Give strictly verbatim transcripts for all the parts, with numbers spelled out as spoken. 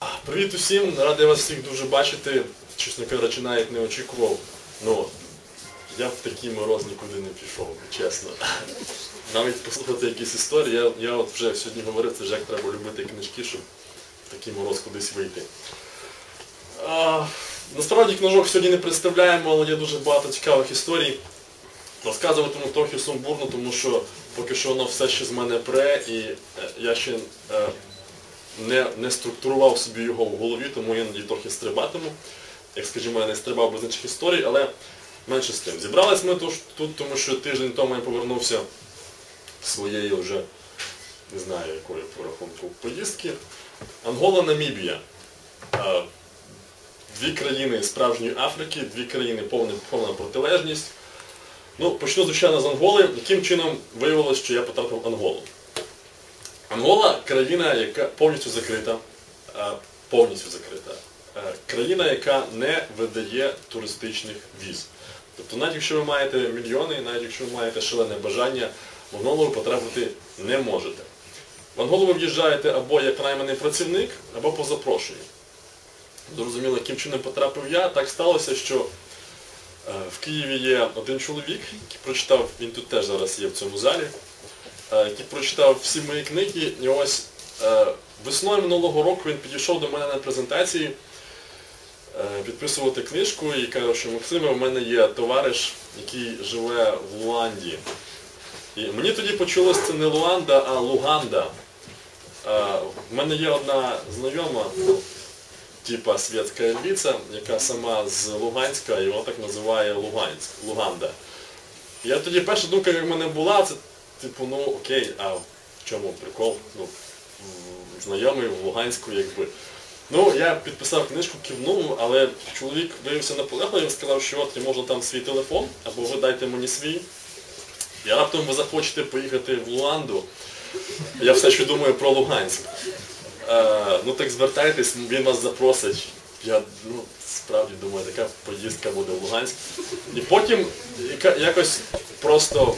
Привіт усім, радий вас всіх дуже бачити. Чесно кажучи, навіть не очікував. Ну, я в такий мороз нікуди не пішов, чесно. Навіть послухати якісь історії, я, я от вже сьогодні говорив, це ж як треба любити книжки, щоб в такий мороз кудись вийти. А, насправді книжок сьогодні не представляємо, але є дуже багато цікавих історій. Розказуватиму трохи сумбурно, тому що поки що воно все ще з мене пре, і я ще е, не, не структурував собі його в голові, тому іноді трохи стрибатиму. Як, скажімо, я не стрибав без інших історій, але менше з тим. Зібрались ми тут, тому що тиждень тому я повернувся своєї вже, не знаю якої по рахунку, поїздки. Ангола, Намібія. Е, дві країни справжньої Африки, дві країни повна, повна протилежність. Ну, почну, звичайно, з Анголи. Яким чином виявилось, що я потрапив в Анголу? Ангола – країна, яка повністю закрита, повністю закрита. Країна, яка не видає туристичних віз. Тобто, навіть якщо ви маєте мільйони, навіть якщо ви маєте шалене бажання, в Анголу ви потрапити не можете. В Анголу ви в'їжджаєте або як найманий працівник, або по запрошенню. Зрозуміло, яким чином потрапив я, так сталося, що в Києві є один чоловік, який прочитав, він тут теж зараз є в цьому залі, який прочитав всі мої книги, і ось весною минулого року він підійшов до мене на презентації підписувати книжку і каже, що Максиме, у мене є товариш, який живе в Луанді. І мені тоді почулося це не Луанда, а Луганда. У мене є одна знайома, типа світська львіця, яка сама з Луганська, і вона так називає Луганськ, Луганда. І я тоді перша думка, як в мене була, це типу, ну окей, а в чому прикол? Ну, знайомий в Луганську, якби. Ну, я підписав книжку, кивнув, але чоловік виявився наполегливим, сказав, що от, можна там свій телефон, або ви дайте мені свій. Я раптом ви захочете поїхати в Луанду, я все ще думаю про Луганськ. Uh, ну так звертайтесь, він вас запросить. Я ну, справді думаю, така поїздка буде в Луганськ. І потім якось просто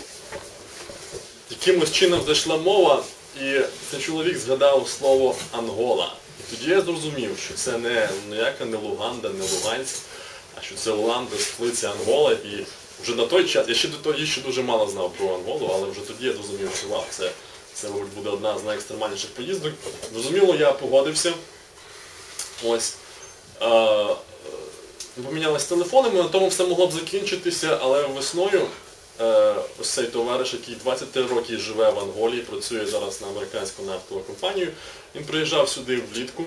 якимось чином зайшла мова, і цей чоловік згадав слово Ангола. І тоді я зрозумів, що це не ніяка не Луганда, не Луганськ, а що це Луанда, столиця Ангола. І вже на той час, я ще до того ще дуже мало знав про Анголу, але вже тоді я зрозумів, що вау, це Це, мабуть, буде одна з найекстремальніших поїздок. Зрозуміло, я погодився. Ось. Е, помінялися телефонами, на тому все могло б закінчитися, але весною е, ось цей товариш, який двадцять три роки живе в Анголі, працює зараз на американську нафтову компанію, він приїжджав сюди влітку.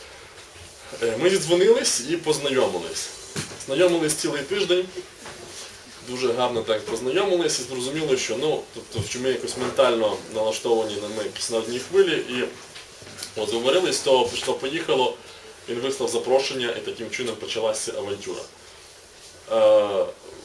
Е, ми зідзвонились і познайомились. Знайомились цілий тиждень. Дуже гарно так познайомилися і зрозуміло, що, ну, тобто, що ми якось ментально налаштовані на ми якісь на одній хвилі, і от говорились, то пішло-поїхало, він вислав запрошення, і таким чином почалася авантюра. Е,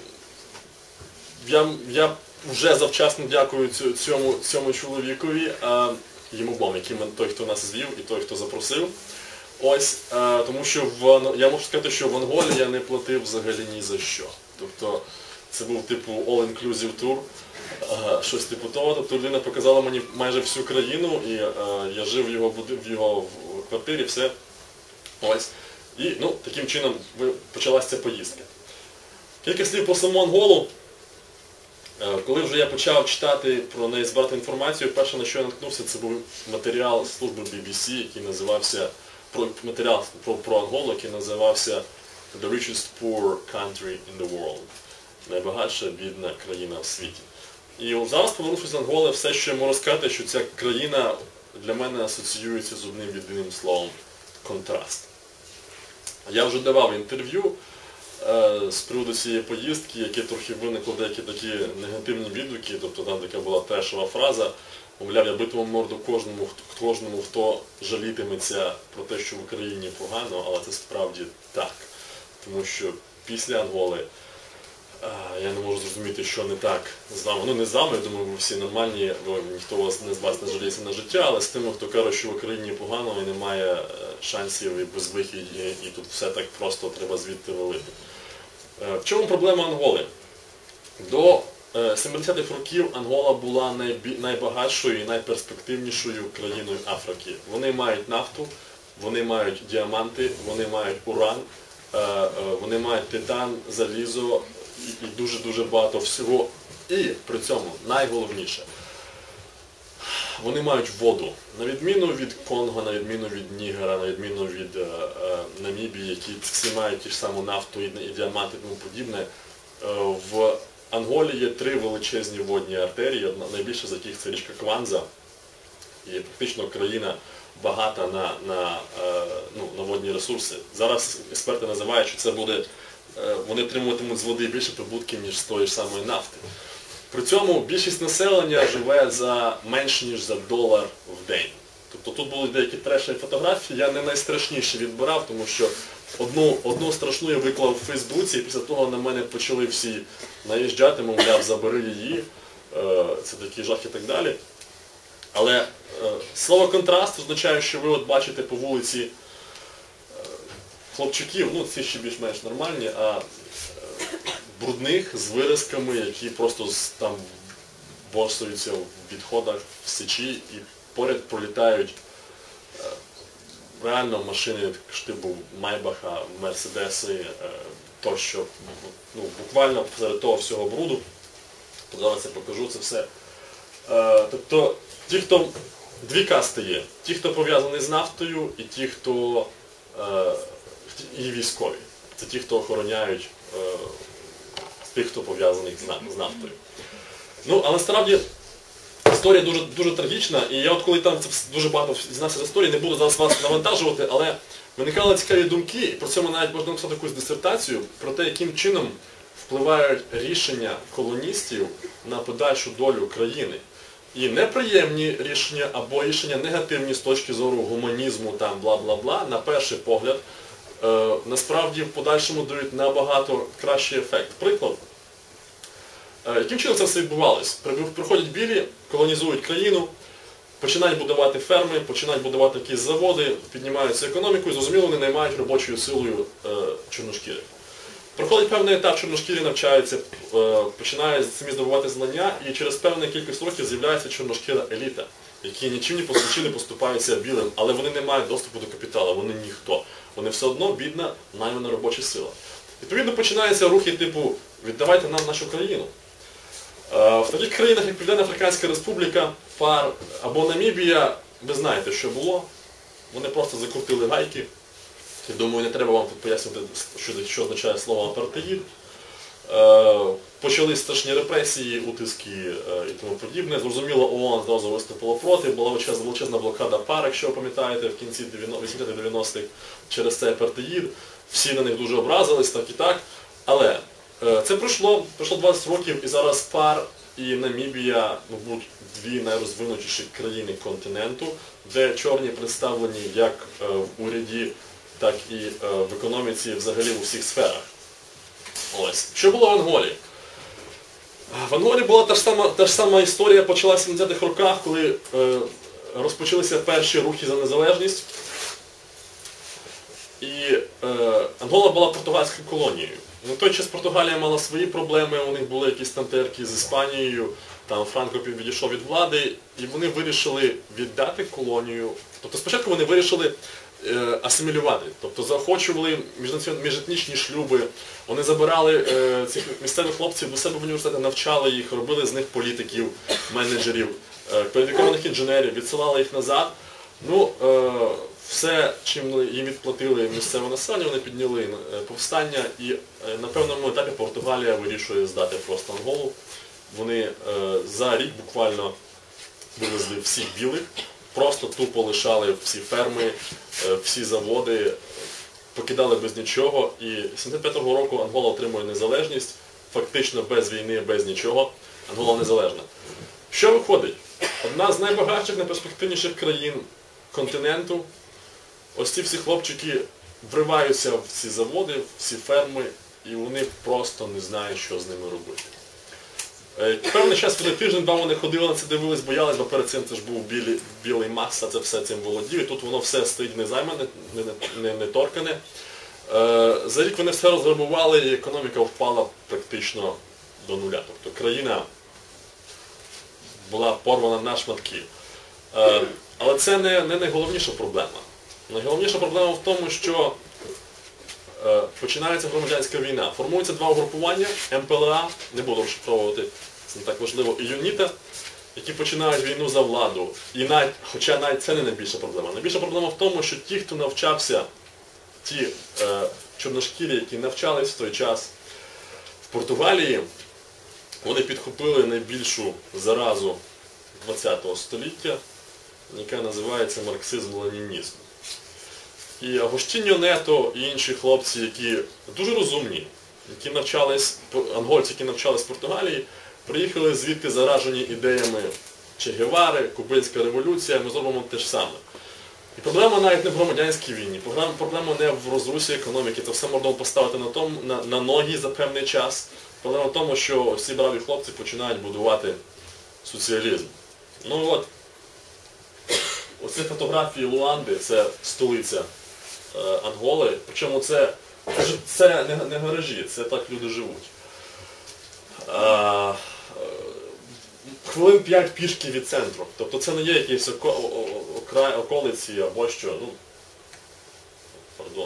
я, я вже завчасно дякую цьому, цьому чоловікові, е, йому обом, який той, хто нас звів, і той, хто запросив. Ось, е, тому що в, я можу сказати, що в Анголі я не платив взагалі ні за що. Тобто, це був типу all-inclusive тур, щось типу того. Тобто людина показала мені майже всю країну, і е, я жив в його, в його в квартирі, все. Ось. І ну, таким чином почалася ця поїздка. Кілька слів про саму Анголу. Е, коли вже я почав читати про неї, збирати інформацію, перше, на що я наткнувся, це був матеріал служби бі бі сі, який називався, про, матеріал про, про Анголу, який називався The Richest Poor Country in the World. Найбагатша бідна країна в світі. І зараз, повернувшись з Анголи, все, що я можу сказати, що ця країна для мене асоціюється з одним єдиним словом – контраст. Я вже давав інтерв'ю е, з приводу цієї поїздки, яке трохи виникло деякі такі негативні відгуки, тобто там така була трешова фраза, мовляв, я битиму морду кожному, кожному, хто жалітиметься про те, що в Україні погано, але це справді так. Тому що після Анголи я не можу зрозуміти, що не так з вами. Ну не з вами, я думаю, ви всі нормальні, ніхто вас, не з вас не жаліється на життя, але з тими, хто каже, що в Україні погано і немає шансів і безвихідь, і, і тут все так просто треба звідти валити. В чому проблема Анголи? До сімдесятих років Ангола була найбі... найбагатшою і найперспективнішою країною Африки. Вони мають нафту, вони мають діаманти, вони мають уран, вони мають титан, залізо і дуже-дуже багато всього. І при цьому найголовніше, вони мають воду. На відміну від Конго, на відміну від Нігера, на відміну від е, е, Намібії, які всі мають ті ж саму нафту і, і діаманти і тому подібне, е, в Анголі є три величезні водні артерії, одна, найбільша з яких це річка Кванза. І практично країна багата на, на, е, ну, на водні ресурси. Зараз експерти називають, що це буде, е, вони отримуватимуть з води більше прибутків, ніж з тої ж самої нафти. При цьому більшість населення живе за менш ніж за долар в день. Тобто тут були деякі трешові фотографії, я не найстрашніші відбирав, тому що одну, одну страшну я виклав у Фейсбуці, і після того на мене почали всі наїжджати, мовляв, забери її, це такий жах і так далі. Але слово контраст означає, що ви от бачите по вулиці хлопчиків, ну ці ще більш-менш нормальні, а брудних, з виразками, які просто там борсуються в відходах, в сечі і поряд пролітають е, реально машини типу Майбаха, Мерседеси, е, тощо. Ну, буквально серед того всього бруду. Зараз я покажу це все. Е, тобто, ті, хто, дві касти є. Ті, хто пов'язаний з нафтою, і ті, хто е, і військові. Це ті, хто охороняють е, тих, хто пов'язаний з нафтою. Ну, а насправді історія дуже, дуже трагічна, і я от коли там дуже багато дізнався з історії, не буду зараз вас навантажувати, але виникали цікаві думки, і про це ми навіть можна написати якусь дисертацію, про те, яким чином впливають рішення колоністів на подальшу долю країни. І неприємні рішення або рішення негативні з точки зору гуманізму, там бла-бла-бла, на перший погляд, е, насправді в подальшому дають набагато кращий ефект. Приклад. Е, яким чином це все відбувалося? Приходять білі, колонізують країну, починають будувати ферми, починають будувати якісь заводи, піднімаються економіку і, зрозуміло, вони наймають робочою силою е, чорношкірих. Проходить певний етап, чорношкірі навчаються, е, починають самі здобувати знання, і через певну кількість років з'являється чорношкіра еліта, які нічим не поступаються білим, але вони не мають доступу до капіталу, вони ніхто. Вони все одно бідна, наймана робоча сила. Відповідно, починаються рухи типу «віддавайте нам нашу країну». В таких країнах, як Південна Африканська Республіка, ФАР або Намібія, ви знаєте, що було. Вони просто закрутили гайки. Я думаю, не треба вам тут пояснювати, що, що означає слово апартеїд. Почали страшні репресії, утиски і тому подібне. Зрозуміло, ООН зразу виступило проти, була величезна блокада ФАР, якщо ви пам'ятаєте, в кінці вісімдесятих-дев'яностих через цей апартеїд. Всі на них дуже образились, так і так. Але це пройшло, пройшло двадцять років, і зараз ФАР і Намібія, мабуть, дві найрозвинутіші країни континенту, де чорні представлені як в уряді, так і в економіці, взагалі у всіх сферах. Ось. Що було в Анголі? В Анголі була та ж сама, та ж сама історія, почалася в сімдесятих роках, коли е, розпочалися перші рухи за незалежність. І е, Ангола була португальською колонією. На той час Португалія мала свої проблеми, у них були якісь там терки з Іспанією, там Франко відійшов від влади, і вони вирішили віддати колонію. Тобто спочатку вони вирішили е, асимілювати, тобто заохочували міжетнічні шлюби, вони забирали е, цих місцевих хлопців до себе в університети, навчали їх, робили з них політиків, менеджерів, е, кваліфікованих інженерів, відсилали їх назад. Ну, е, все, чим їм відплатили місцеве населення, вони підняли повстання, і на певному етапі Португалія вирішує здати просто Анголу. Вони е, за рік буквально вивезли всіх білих, просто тупо лишали всі ферми, е, всі заводи, покидали без нічого. І сімдесят п'ятого року Ангола отримує незалежність, фактично без війни, без нічого. Ангола незалежна. Що виходить? Одна з найбагатших, найперспективніших країн континенту. Ось ці всі хлопчики вриваються в ці заводи, в ці ферми, і вони просто не знають, що з ними робити. Певний час, коли тиждень-два вони ходили на це, дивились, боялись, бо перед цим це ж був білий, білий Макс, а це все цим володів, і тут воно все стоїть незаймане, не, не, не торкане. За рік вони все розграбували, і економіка впала практично до нуля. Тобто країна була порвана на шматки. Але це не, не найголовніша проблема. Найголовніша проблема в тому, що е, починається громадянська війна. Формуються два угрупування, ем пе ел а, не буду розшифровувати, це не так важливо, і ЮНІТА, які починають війну за владу. І навіть, хоча навіть це не найбільша проблема. Найбільша проблема в тому, що ті, хто навчався, ті е, чорношкірі, які навчались в той час в Португалії, вони підхопили найбільшу заразу ХХ століття, яка називається марксизм-ленінізм. І Агостіньо Нето і інші хлопці, які дуже розумні, які навчались, ангольці, які навчались в Португалії, приїхали звідти заражені ідеями Че Гевари, Кубинська революція, ми зробимо те ж саме. І проблема навіть не в громадянській війні, проблема не в розрусі економіки, це все можна поставити на, тому, на, на ноги за певний час. Проблема в тому, що всі браві хлопці починають будувати соціалізм. Ну от, оці фотографії Луанди, це столиця е, Анголи, причому це, це не, не гаражі, це так люди живуть. Е, хвилин п'ять пішки від центру, тобто це не є якісь околиці або що, ну, пардон.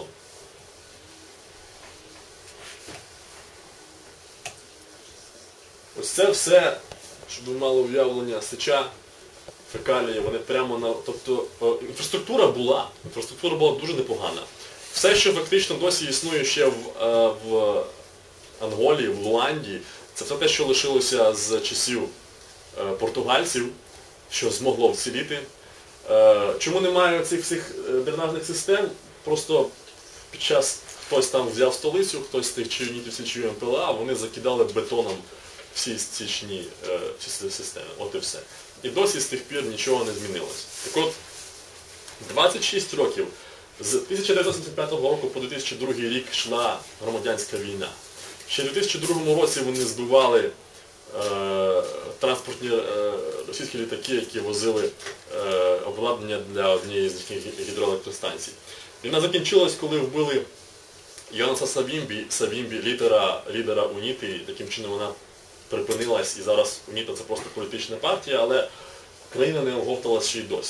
Ось це все, щоб ви мали уявлення, сеча, фекалії, вони прямо на... Тобто інфраструктура була, інфраструктура була дуже непогана. Все, що фактично досі існує ще в, в Анголі, в Луанді, це все те, що лишилося з часів португальців, що змогло вціліти. Чому немає цих всіх дренажних систем? Просто під час хтось там взяв столицю, хтось з тих чи юнітів, чи ем пе ел а, вони закидали бетоном всі стічні всі системи. От і все. І досі з тих пір нічого не змінилося. Так от, двадцять шість років, з тисяча дев'ятсот сімдесят п'ятого року по дві тисячі другий рік йшла громадянська війна. Ще в дві тисячі другому році вони збивали е, транспортні е, російські літаки, які возили е, обладнання для однієї з їхніх гідроелектростанцій. Війна закінчилась, коли вбили Йонаса Савімбі, Савімбі лідера, лідера УНІТи, і таким чином вона припинилась, і зараз УНІТа це просто політична партія, але країна не оговталась ще й досі.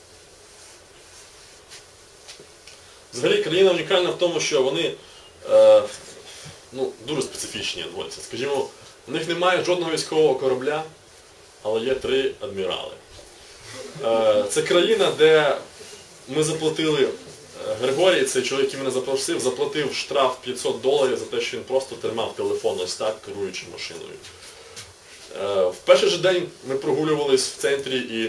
Взагалі країна унікальна в тому, що вони е, ну, дуже специфічні ангольці. Скажімо, у них немає жодного військового корабля, але є три адмірали. Е, це країна, де ми заплатили, Григорій, цей чоловік, який мене запросив, заплатив штраф п'ятсот доларів за те, що він просто тримав телефон ось так, керуючи машиною. Е, в перший же день ми прогулювались в центрі і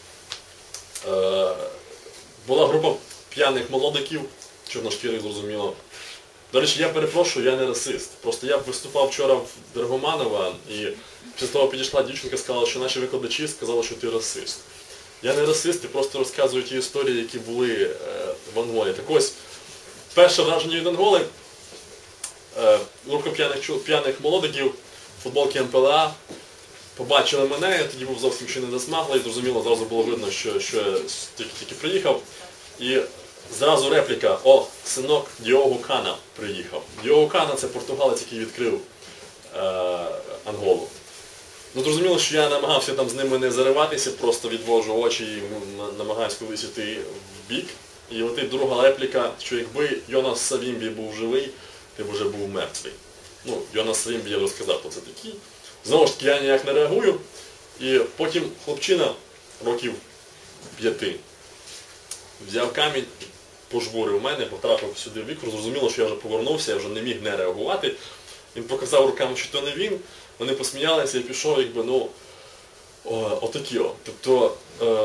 е, була група п'яних молодиків, чорношкірих, зрозуміло. До речі, я перепрошую, я не расист. Просто я виступав вчора в Драгоманова, і після того підійшла дівчинка і сказала, що наші викладачі сказали, що ти расист. Я не расист, я просто розказую ті історії, які були е, в Анголі. Так ось, перше враження від Анголи, е, група п'яних, п'яних молодиків, футболки ем пе ел а, побачили мене, я тоді був зовсім ще не засмаглий, зрозуміло, зразу було видно, що, що я тільки-тільки приїхав. І зразу репліка: о, синок Діого Кана приїхав. Діого Кана – це португалець, який відкрив е, Анголу. Ну, зрозуміло, що я намагався там з ними не зариватися, просто відвожу очі і намагаюся колись йти в бік. І летить друга репліка, що якби Йонас Савімбі був живий, ти б вже був мертвий. Ну, Йонас Савімбі, я розказав, хто це такий. Знову ж таки, я ніяк не реагую. І потім хлопчина років п'яти взяв камінь, пожбурив мене, потрапив сюди в вікно, зрозуміло, що я вже повернувся, я вже не міг не реагувати. Він показав руками, що то не він, вони посміялися, я пішов, якби, ну, о, отакі о. Тобто,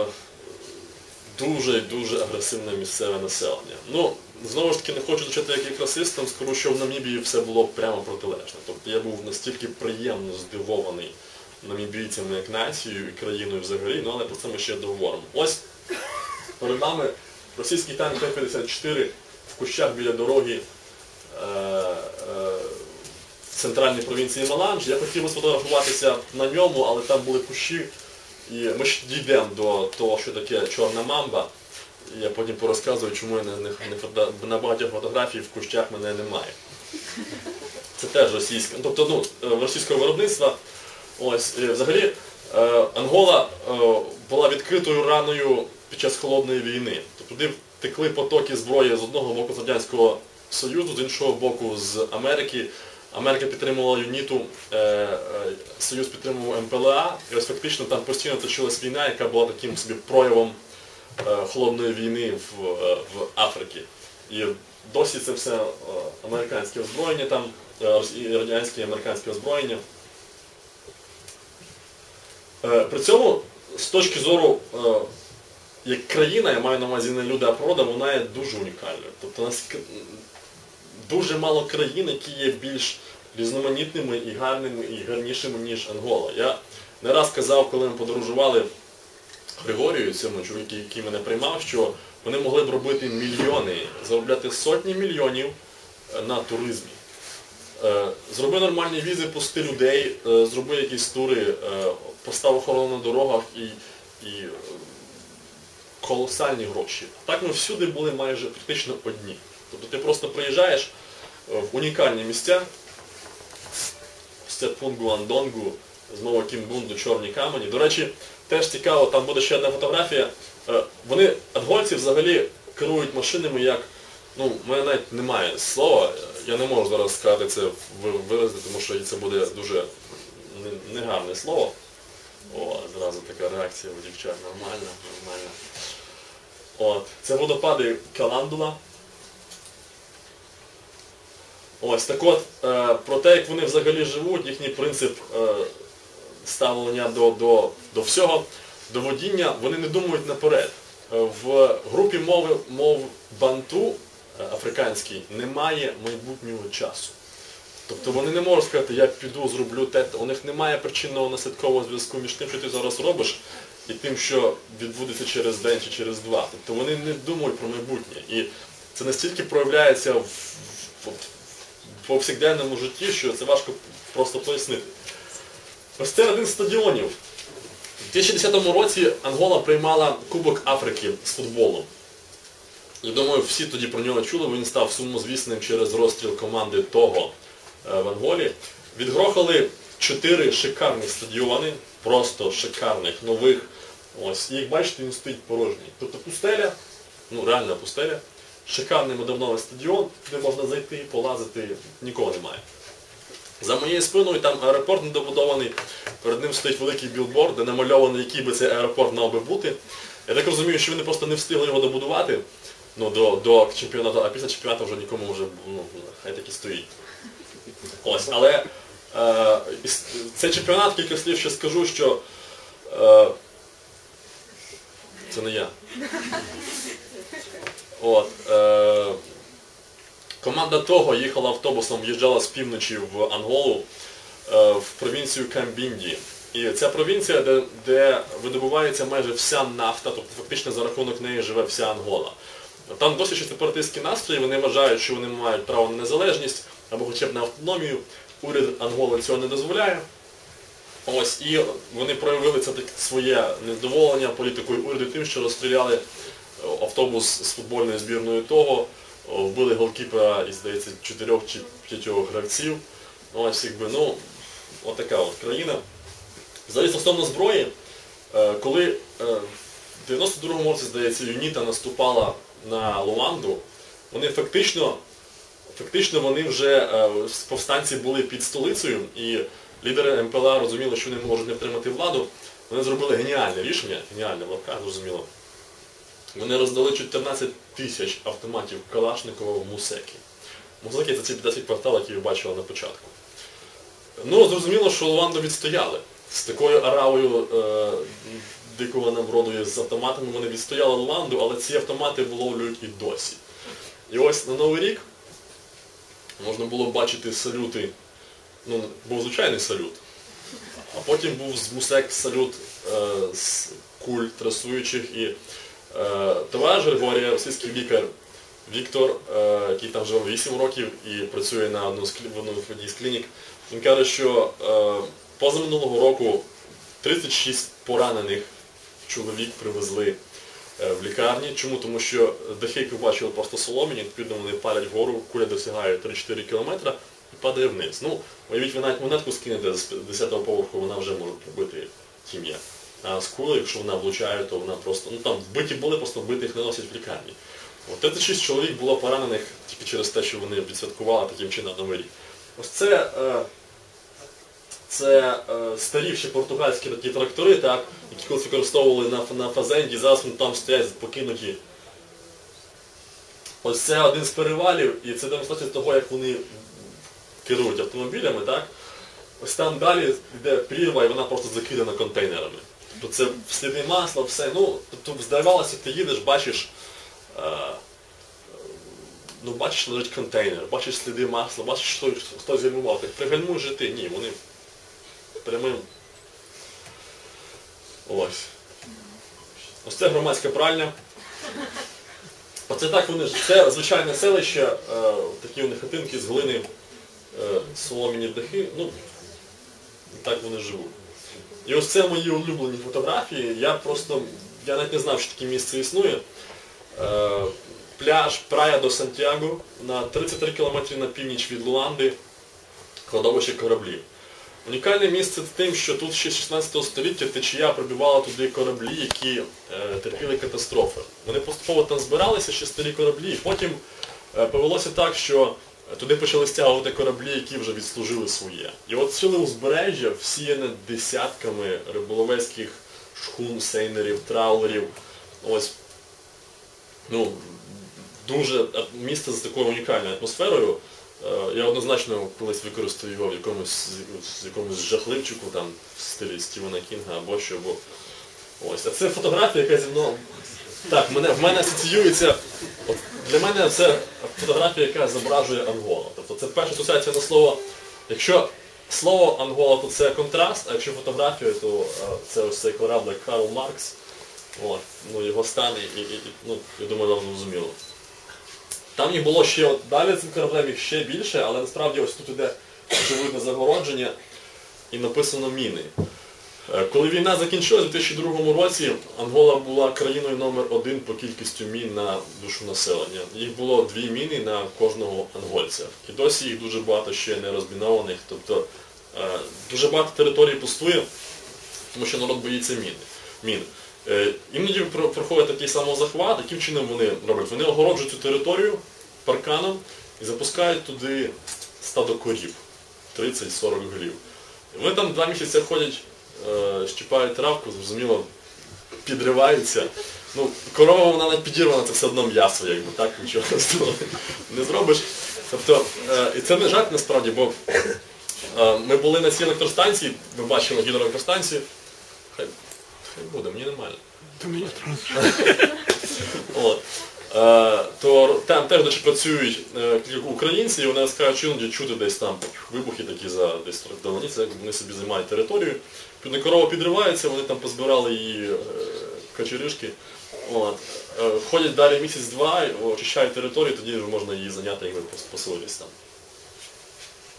дуже-дуже е, агресивне місцеве населення. Ну, знову ж таки, не хочу звучати як, як расистом, скажу, що в Намібії все було прямо протилежне. Тобто я був настільки приємно здивований намібійцями як нацією і країною взагалі, ну, але про це ми ще договоримо. Ось, перед нами російський танк Т п'ятдесят чотири в кущах біля дороги е, е, в центральній провінції Маланж. Я хотів би сфотографуватися на ньому, але там були кущі. І ми ж дійдемо до того, що таке чорна мамба. І я потім порозказую, чому я не, не, не, на багатьох фотографій в кущах мене немає. Це теж російська, тобто, ну, російського виробництва. Ось, взагалі, Ангола була відкритою раною під час холодної війни. Тобто туди текли потоки зброї з одного боку з Радянського Союзу, з іншого боку з Америки. Америка підтримувала ЮНІТу, е, е, Союз підтримував ем пе ел а, і ось фактично там постійно точилась війна, яка була таким собі проявом е, холодної війни в, е, в Африці. І досі це все е, американське озброєння, там, е, і радянське і американське озброєння. Е, при цьому, з точки зору, е, як країна, я маю на увазі не люди, а природа, вона є дуже унікальною. Тобто, у нас дуже мало країн, які є більш різноманітними і гарними, і гарнішими, ніж Ангола. Я не раз казав, коли ми подорожували Григорію, цьому чоловіку, який мене приймав, що вони могли б робити мільйони, заробляти сотні мільйонів на туризмі. Зроби нормальні візи, пусти людей, зроби якісь тури, постав охорону на дорогах і, і колосальні гроші. Так ми всюди були майже практично одні. Тобто ти просто приїжджаєш в унікальні місця, Степунгу, Андонгу, знову Кімбунду, Чорні камені. До речі, теж цікаво, там буде ще одна фотографія. Вони, ангольці, взагалі керують машинами як, ну, в мене навіть немає слова, я не можу зараз сказати це виразити, тому що це буде дуже негарне слово. О, зразу така реакція у дівчат, нормально, нормально. От, це водопади Каландула. Ось, так от, е, про те, як вони взагалі живуть, їхній принцип е, ставлення до, до, до всього, до водіння, вони не думають наперед. В групі мови, мов банту е, африканській немає майбутнього часу. Тобто вони не можуть сказати, я піду, зроблю те, у них немає причинного наслідкового зв'язку між тим, що ти зараз робиш, і тим, що відбудеться через день чи через два. Тобто вони не думають про майбутнє. І це настільки проявляється в, в, в повсякденному житті, що це важко просто пояснити. Ось це один з стадіонів. У дві тисячі десятому році Ангола приймала Кубок Африки з футболу. Я думаю, всі тоді про нього чули, він став сумнозвісним через розстріл команди того в Анголі. Відгрохали чотири шикарні стадіони, просто шикарних, нових. Ось, і як бачите, він стоїть порожній. Тобто пустеля, ну реальна пустеля, шикарний модерновий стадіон, де можна зайти, полазити, нікого немає. За моєю спиною там аеропорт недобудований, перед ним стоїть великий білборд, де намальований, який би цей аеропорт мав би бути. Я так розумію, що вони просто не встигли його добудувати, ну, до, до чемпіонату, а після чемпіонату вже нікому вже, ну, хай так і стоїть. Ось, але е, цей чемпіонат, кілька слів ще скажу, що е, це не я. От, е, команда того їхала автобусом, в'їжджала з півночі в Анголу, е, в провінцію Камбінді. І ця провінція, де, де видобувається майже вся нафта, тобто фактично за рахунок неї живе вся Ангола. Там досить ще сепаратистські настрої, вони вважають, що вони мають право на незалежність, або хоча б на автономію. Уряд Анголи цього не дозволяє. Ось, і вони проявили це своє незадоволення політикою уряду тим, що розстріляли автобус з футбольною збірною того, вбили голкіпера із, здається, чотирьох чи п'ятьох гравців. Ось, якби, ну, отака от країна. Взагалі, стосовно зброї, коли в дев'яносто другому році, здається, ЮНІТа наступала на Луанду, вони фактично Фактично вони вже, повстанці були під столицею, і лідери ем пе ел а розуміли, що вони можуть не втримати владу. Вони зробили геніальне рішення, геніальне в лапках, зрозуміло. Вони роздали чотирнадцять тисяч автоматів Калашникова в Мусекі. Мусекі – це ці п'ятдесят квартал, які ви бачили на початку. Ну, зрозуміло, що Луанду відстояли. З такою аравою е, дикого народу з автоматами вони відстояли Луанду, але ці автомати виловлюють і досі. І ось на Новий рік можна було бачити салюти, ну, був звичайний салют, а потім був з Мусек салют е, з куль трасуючих, і е, товариш Григорія, російський лікар Віктор, е, який там живе вісім років і працює на одну з, в одній з клінік, він каже, що е, позаминулого року тридцять шість поранених чоловік привезли в лікарні. Чому? Тому що дахи, як ви бачили, просто солом'яні, відповідно вони палять вгору, куля досягає три-чотири кілометри і падає вниз. Ну, уявіть, ви навіть монетку скинете з десятого поверху, вона вже може пробити тім'я. А з кулею, якщо вона влучає, то вона просто, ну там вбиті були, просто вбитих не носять в лікарні. От тридцять шість чоловік було поранених тільки через те, що вони відсвяткували таким чином Новий рік. Ось це, е, це е, старі ще португальські такі трактори, так, які колись використовували на, на Фазенді, зараз вони там стоять покинуті. Ось це один з перевалів, і це демонстрація того, як вони керують автомобілями, так. Ось там далі йде прірва, і вона просто закидана контейнерами. Тобто це сліди масла, все. Ну, тобто, здавалося, ти їдеш, бачиш, е, ну, бачиш, лежить контейнер, бачиш сліди масла, бачиш, що хтось гальмував. Так пригальмуй же ти. Ні, вони прямим. Ось. Ось це громадська пральня. Оце так вони ж. Це звичайне селище, е, такі у них хатинки з глини, е, соломіні дахи. Ну, так вони живуть. І ось це мої улюблені фотографії. Я просто, я навіть не знав, що таке місце існує. Е, пляж Прая до Сантьяго на тридцять три кілометри на північ від Луанди, кладовище кораблів. Унікальне місце тим, що тут ще з шістнадцятого століття течія прибивала туди кораблі, які е, терпіли катастрофи. Вони поступово там збиралися, ще старі кораблі, і потім е, повелося так, що туди почали стягувати кораблі, які вже відслужили своє. І от ціле узбережжя всіяне десятками риболовецьких шхун, сейнерів, траулерів. Ось, ну, дуже місце з такою унікальною атмосферою. Я однозначно колись використаю його в якомусь, в якомусь жахливчику, там, в стилі Стівена Кінга або що. Або... Ось. А це фотографія, яка зі мною... Так, мене, в мене асоціюється... От для мене це фотографія, яка зображує Ангола. Тобто це перша асоціація на слово... Якщо слово Ангола, то це контраст, а якщо фотографія, то це ось цей корабль Карл Маркс. От, ну, його стан, і, і, і, ну, я думаю, вам зрозуміло. Там їх було ще, от, далі цим кораблем їх ще більше, але насправді ось тут іде очевидне загородження і написано міни. Коли війна закінчилась у дві тисячі другому році, Ангола була країною номер один по кількістю мін на душу населення. Їх було дві міни на кожного ангольця. І досі їх дуже багато ще не розмінованих, тобто дуже багато територій пустує, тому що народ боїться міни. мін. Іноді проходить такий самозахват, яким чином вони роблять? Вони огороджують цю територію парканом і запускають туди стадо корів, тридцять-сорок голів. Вони там два місяці ходять, щіпають травку, зрозуміло, підриваються. Ну, корова, вона навіть підірвана, це все одно м'ясо, якби так, нічого не зробиш. Тобто, і це не жарт насправді, бо ми були на цій електростанції, ми бачили гідроелектростанцію. Хай буде, мені нормально. То мені трошки. От. Е, то там теж десь працюють е, українці, і вони скажуть, що іноді чути десь там вибухи такі за десь вдалині, це вони собі займають територію. Коли корова підривається, вони там позбирали її е, качеришки. От. Е, ходять далі місяць-два, очищають територію, тоді вже можна її зайняти, якби поселитись там.